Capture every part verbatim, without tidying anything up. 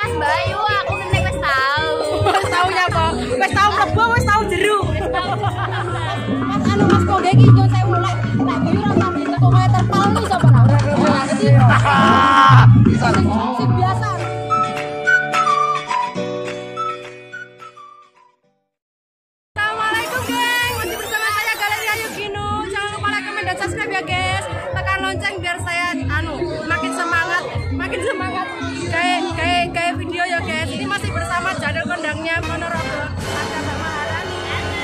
kelas Bayu, aku kene wis tau. Wis tau nyapa? Wis tau mlebu, wis tau jero. Mas anu Mas Koge iki yo saya mulai lek Bayu ora tau mlete kok kaya terpal iki sapa ora ora. Sing biasa. Assalamualaikum geng, masih bersama saya Galeri Ayu Gino. Jangan lupa like, comment, dan subscribe ya guys. Tekan lonceng biar saya anu makin semangat, makin semangat kayak kayak kayak video ya guys. Ini masih bersama jadwal kondangnya Ponorogo. Ada Mbak Maharani.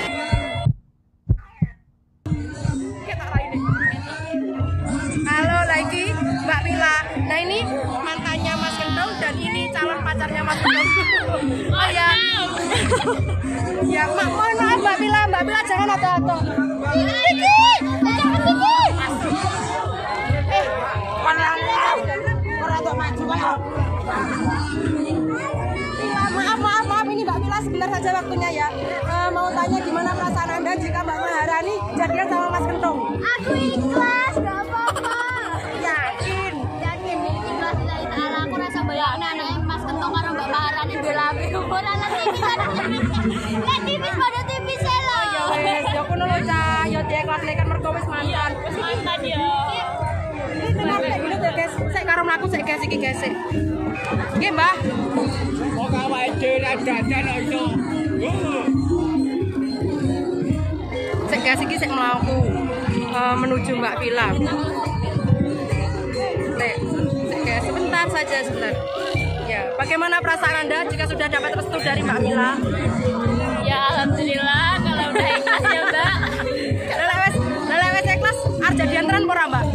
Kita ini. Halo lagi Mbak Mila. Nah ini mantannya Mas Gentong dan ini calon pacarnya Mas Gentong. Oh ya. Ya, mak, mohon maaf Mbak Mila, Mbak Mila jangan atau-atau. Iki, jangan iki. Eh, orang orang untuk maju kan. Maaf, maaf, maaf ini Mbak Mila sebentar saja waktunya ya. Uh, mau tanya gimana perasaan Anda jika Mbak Maharani jadian sama Mas Gentong? Aku ikhlas, gak apa-apa. Yakin? Yakin ikhlas dari ta'ala. Aku rasa bayangnya anaknya Mas Gentong karo Mbak Maharani bela-beli umur anak tipis. Nek tipis pada tipis ya lho. Wes, yo kono lho Cah, yo diikhlas kan mergo wis mantan. Wis mantan yo. Ini tenan lek dulu ya guys. Sik karo mlaku sik guys iki guys. Nggih, Mbah. Kok awake dhewe nek dadan iso. Sik guys iki sik mlaku uh, menuju Mbak Mila. Sik, sik guys sebentar saja sebentar. Ya, bagaimana perasaan Anda jika sudah dapat restu dari Mbak Mila? Ya alhamdulillah kalau udah ikhlas ya Mbak. Lele wes, lele wes ikhlas arep jadian tenan ora, Mbak?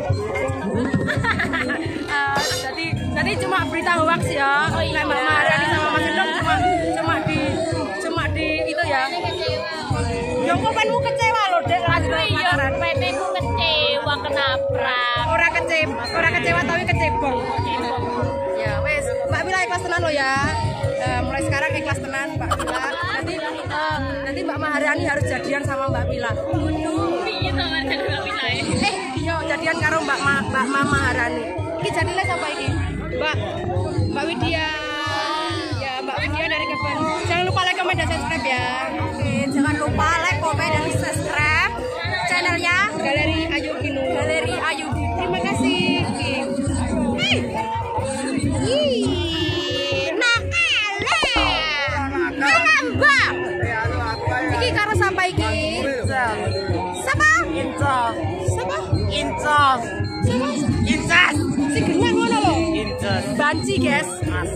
uh, jadi jadi cuma berita hoax ya. Oh, iya. Nek Mbak Maharani sama Mas Gentong cuma cuma di cuma di itu ya. Ya kok penmu kecewa loh, Dek. Aduh iya, P T ku kecewa kenaprak. Ora kecewa, ora kecewa tapi kecebong. Ya wes, Mbak Mila ikhlas tenan lo ya. Uh, mulai sekarang ikhlas tenan Mbak Mila. Nanti uh, nanti Mbak Maharani harus jadian sama Mbak Mila. Piye sama jadi Mbak Mila ya? Eh, yo jadian karo Mbak Ma, Mbak Mama Maharani. Iki jadine sapa iki? Mbak Mbak Widya. Ya, Mbak Widya dari Kebon. Jangan lupa like, comment, dan subscribe ya. Oke, jangan lupa like, comment, dan subscribe channelnya Galeri Ayu Gino. Galeri Ayu Gino. Terima kasih. Ih. Ih. Nakale. Alambak. Iki karo sapa iki? Sapa? Incas. Sapa? Incas. Sapa? Incas. Si genyak ngono lho. Incas. Banci, guys.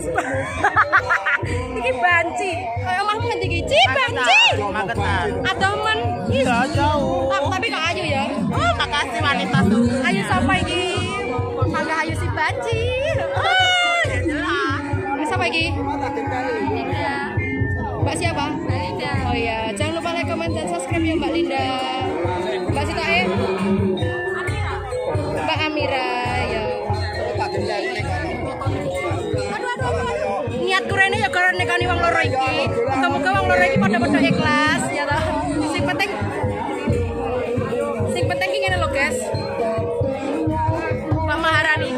Iki banci. Kayak omahmu ngendi iki? Ci banci. Magetan. Atau men? Iya jauh. Ah, tapi kok ayu ya? Oh, makasih wanita tuh. Ayu sapa iki? Mangga ayu si banci. Ah, ya jelas. Ini sapa iki? Iya. Mbak siapa? Linda. Oh iya, jangan lupa like, comment, dan subscribe ya Mbak Linda. Mbak Sita eh? Mbak Amira ya. Aduh aduh aduh. Niatku rene ya gara nekani wong loro iki. Muga-muga wong loro iki padha-padha ikhlas ya toh. Sing penting Sing penting ki ngene lho, guys. Mbak Maharani.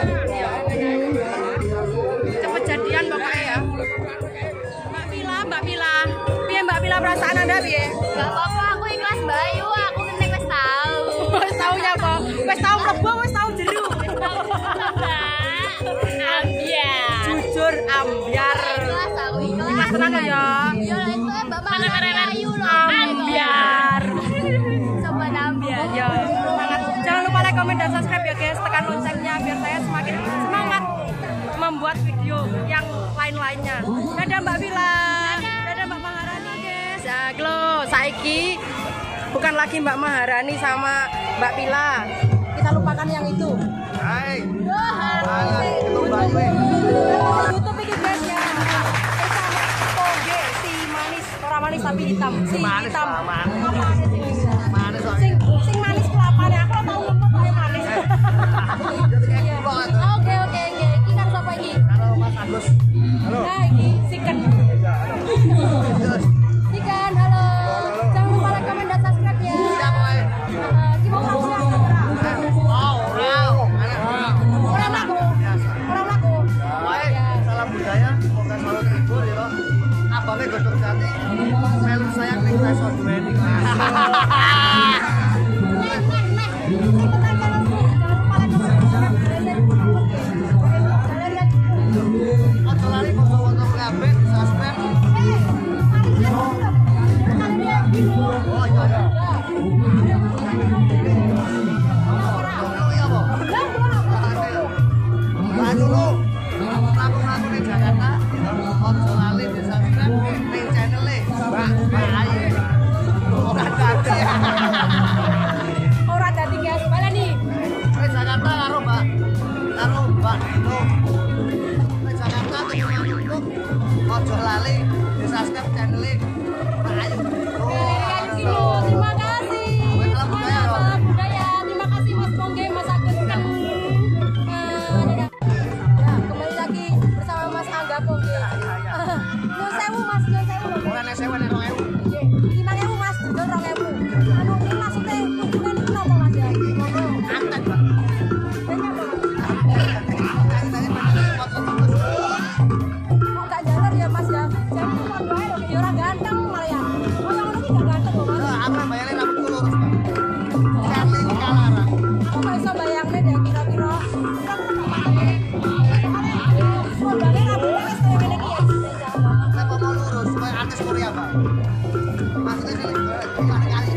Cepet jadian pokoknya ya. Mbak Mila, Mbak Mila. Piye Mbak Mila perasaan Anda piye? Gak apa-apa, aku ikhlas Bayu, aku kene wis tau. Wis tau nyapa? Wis tau mlebu, wis tau jero. Ambiar. Jujur ambiar. Ikhlas aku ikhlas. Mas tenan lho ya. Ya lah itu Mbak Maharani lho. Ambiar. Coba ambiar. Ya, semangat. Jangan lupa like, comment, dan subscribe ya guys. Tekan loncengnya biar saya semakin semangat membuat video yang lain-lainnya. Dadah Mbak Mila. Dadah Mbak Maharani guys. Ya, glo, saiki bukan lagi Mbak Maharani sama Mbak Mila. Kita lupakan yang itu. Hai. YouTube iki guys ya. Toge si manis, orang manis tapi hitam. Si Manis, hitam. manis. Apa manis ini? Manis Sing sing manis kelapane aku ora tau ngempet wae manis. Oke oke oke. Iki kan sapa iki? Halo Mas Agus. Halo. Nah, iki Siken. Siken, halo. Jangan lupa like, comment, dan subscribe ya. Eh, iki mau langsung ora? Wow, wow. Ora laku. Ora laku. Salam budaya. abangnya godok jati. Melu sayang ning reso duweni. Ojo lali foto-foto kabeh subscribe. Oh iya iya. Dulu laku-laku ning Jakarta ojo lali di subscribe ning channel-e Mbak Mbak Ayu. Ora dadi. Ora dadi guys, baleni. Ning Jakarta karo Mbak karo Mbak Nino. Ning Jakarta tuh ojo lali di subscribe channel-e Mbak Ayu. Terima kasih. Salam budaya. Terima kasih Mas Pongge, Mas Agus kan. Ya, kembali lagi bersama Mas Angga Pongge. Nyun sewu Mas, nyun sewu. Ora nek sewu nek rong ewu. lima ribu Mas, dol rong ewu. Anu iki maksudnya kunjungan iki napa Mas ya? Antek, Mbak. Kok gak jalan ya Mas ya? Jadi kon wae lho, ya ora ganteng malah ya. Oh yang ngono iki gak ganteng lho Mas. Lah, apa bayarnya rambut lurus, Mbak. Cali Kalarang. Aku gak iso bayangne deh kira-kira. Modalnya rambutnya wis kaya ngene iki ya. Saya mau lurus supaya artis Korea, Mbak. Maksudnya ini gimana kali?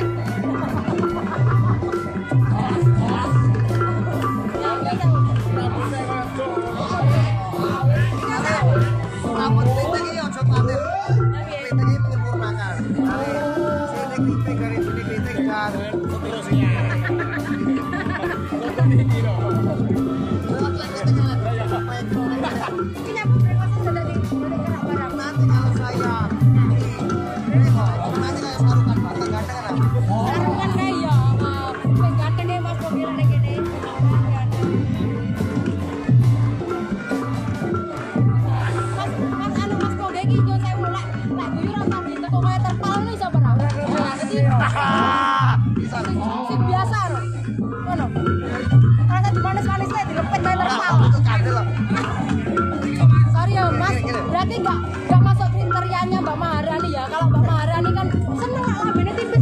Rambut kritik ini ojo paten. Kritik ini menyempurnakan. Sini kritik dari sini kritik dan seterusnya. Nanti kalau saya ini kok nanti kayak sarukan Mbak, tak ganteng kan? Sarukan kae ya. Wis ganteng deh Mas Pongge nek kene. Mas, Mas anu Mas Pongge iki nyun sewu lek lek guyu ra usah diteko kaya terpal lho iso ora. Jadi Bisa. sing biasa lho. Ngono. Rasa dimanis-manis kae dilepet kae terpal. Itu kandel loh. Sorry ya Mas, berarti nggak nggak masuk kriterianya Mbak Maharani ya. Kalau Mbak Maharani kan seneng lah lambene tipis